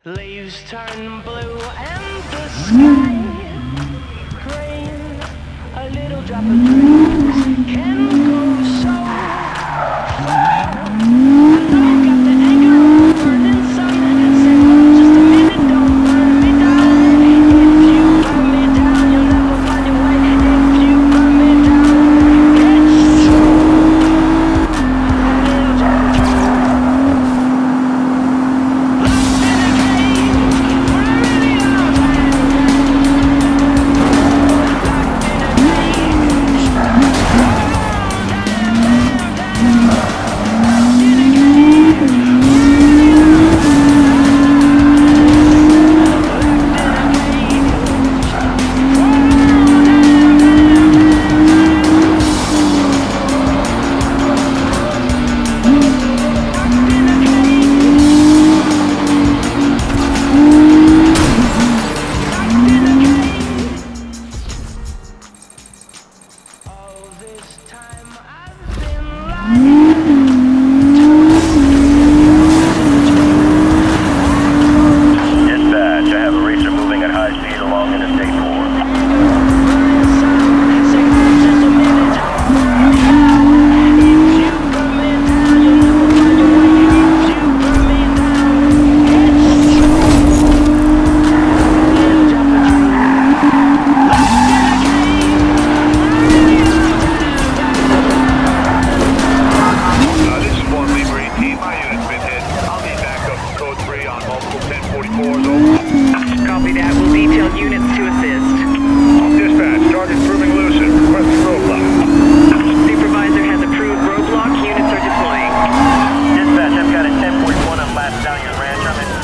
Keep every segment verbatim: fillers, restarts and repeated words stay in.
Leaves turn blue and the sky green. A little drop of breeze can go so far. I know you got the anger on the burning sun and say, well, just a minute, don't burn me down. If you burn me down, you'll never find your way. If you burn me down, it's true. A little drop of breeze. Copy that. We'll detail units to assist. Dispatch, target proving lucid. Request roadblock. Supervisor has approved roadblock. Units are deploying. Dispatch, I've got a ten forty-one on last Stallion Ranch. I'm in.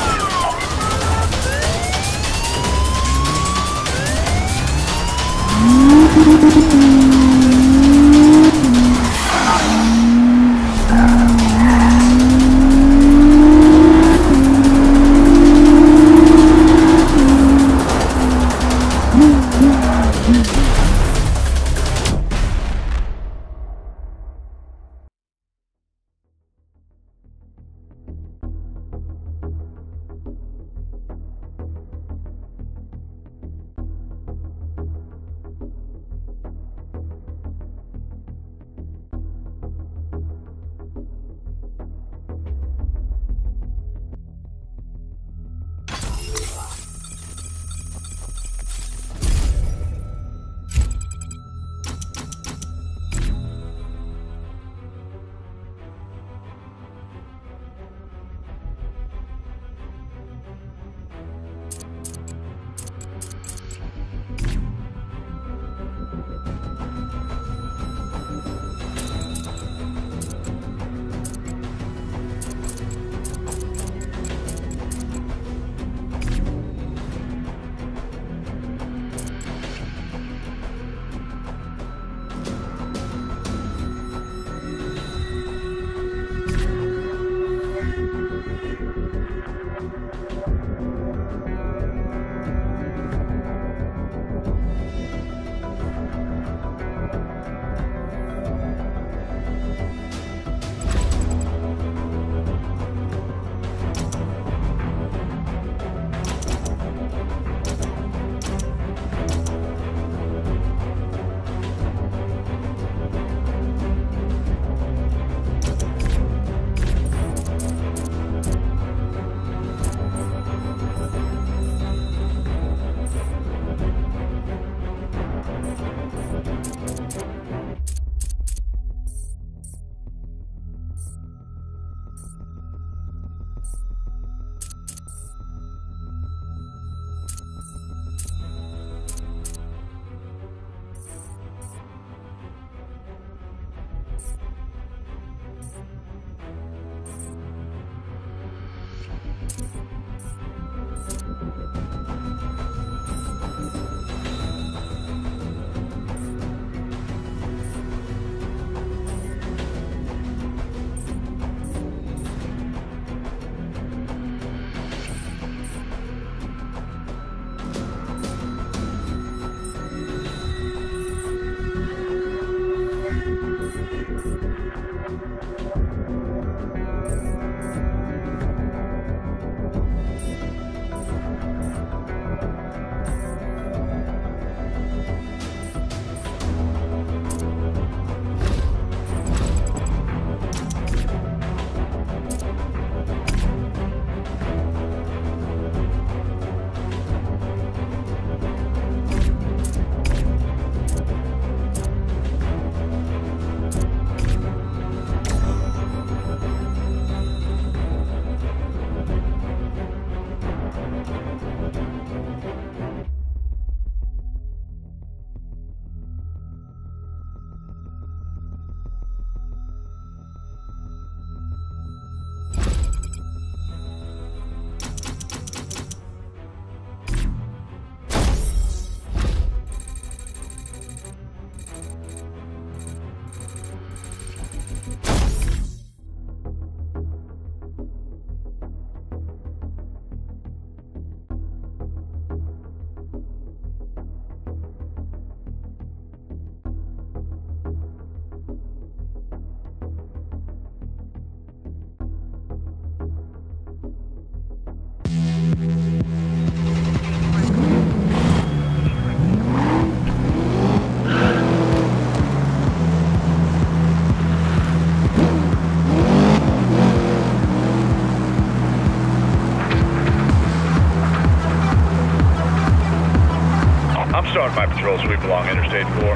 patrol sweep along Interstate four.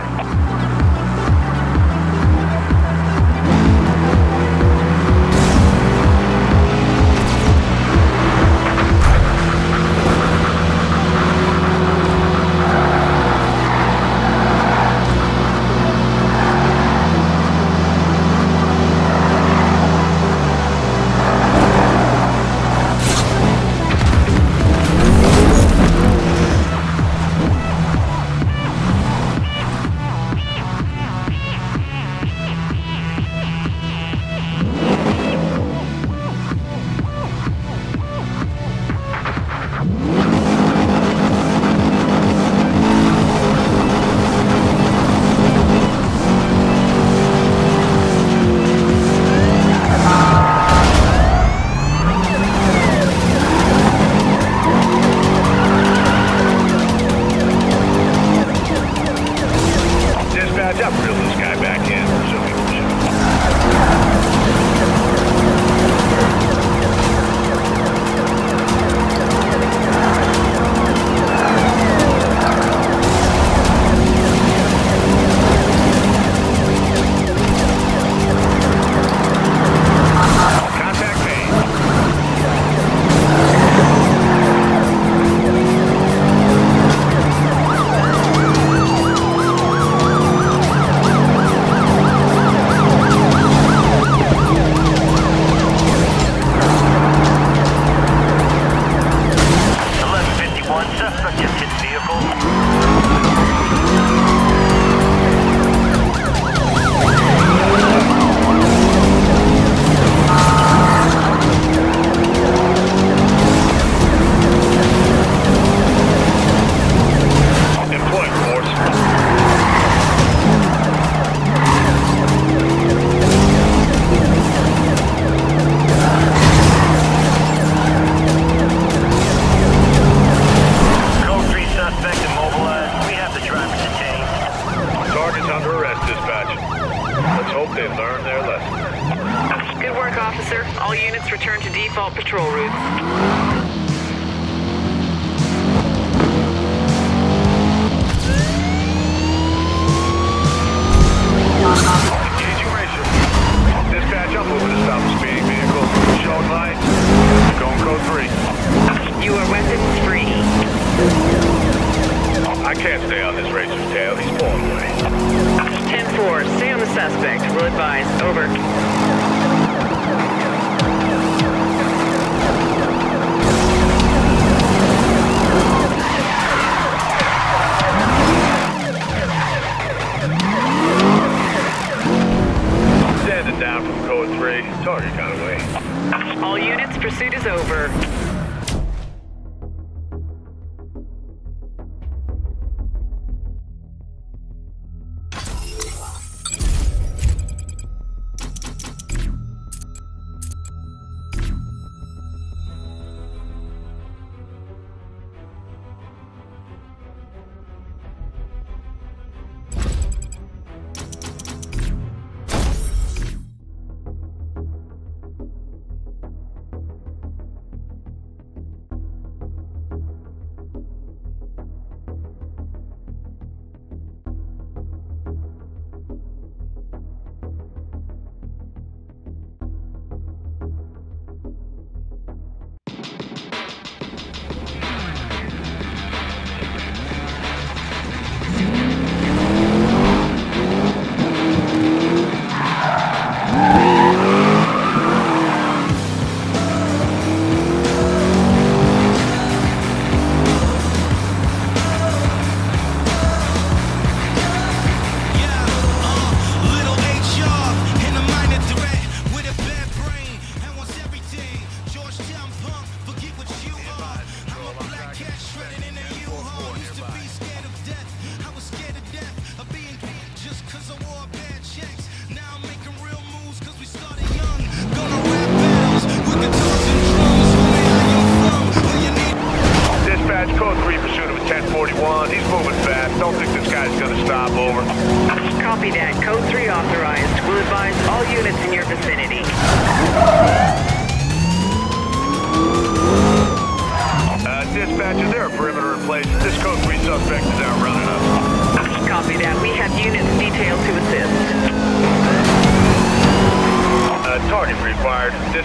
All units return to default patrol routes. Engaging racers. Dispatch, I'm moving to stop a speeding vehicle. Showing lights. Going code three. You are weapons free. I can't stay on this racer's tail. He's pulling away. ten four, stay on the suspect. Will advise. Over. Standing down from code three. Target got away. All units, pursuit is over.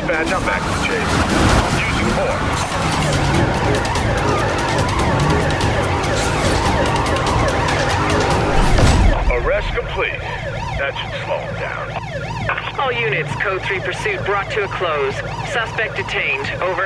Dispatch, I'm back to the chase. Using force. Arrest complete. That should slow him down. All units, Code three pursuit brought to a close. Suspect detained. Over.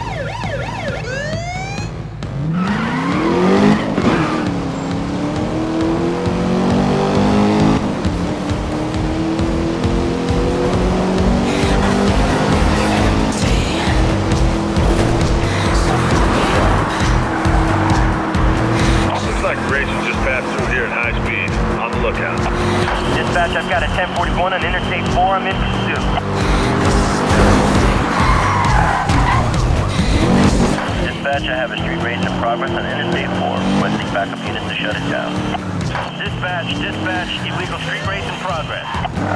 Looks like Rachel just passed through here at high speed. On the lookout. Dispatch, I've got a ten forty-one on Interstate four. I'm in pursuit. Dispatch, I have a street race in progress on Interstate four. Requesting backup units to shut it down. Dispatch, dispatch, illegal street race in progress.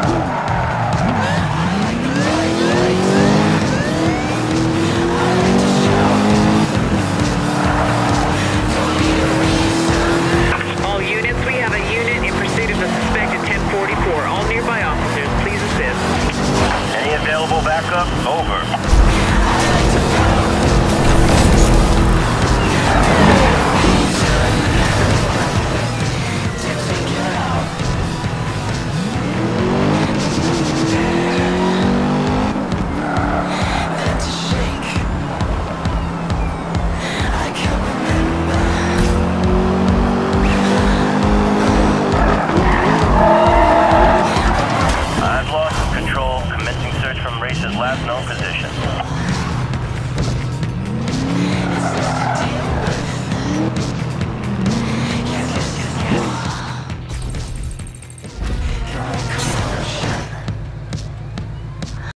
All units, we have a unit in pursuit of the suspected ten forty-four. All nearby officers, please assist. Any available backup? Over.